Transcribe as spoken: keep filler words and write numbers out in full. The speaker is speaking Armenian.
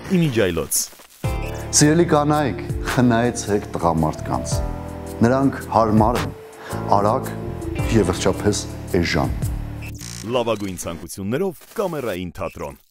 իմիջայլոց։ Սիրելի կանայք, խնայեցեք տղամարդկանց։ Նրանք հարմար են, արագ եւ վերջապես էժան։ Լավագույն ցանկություններով Կամերային թատրոն։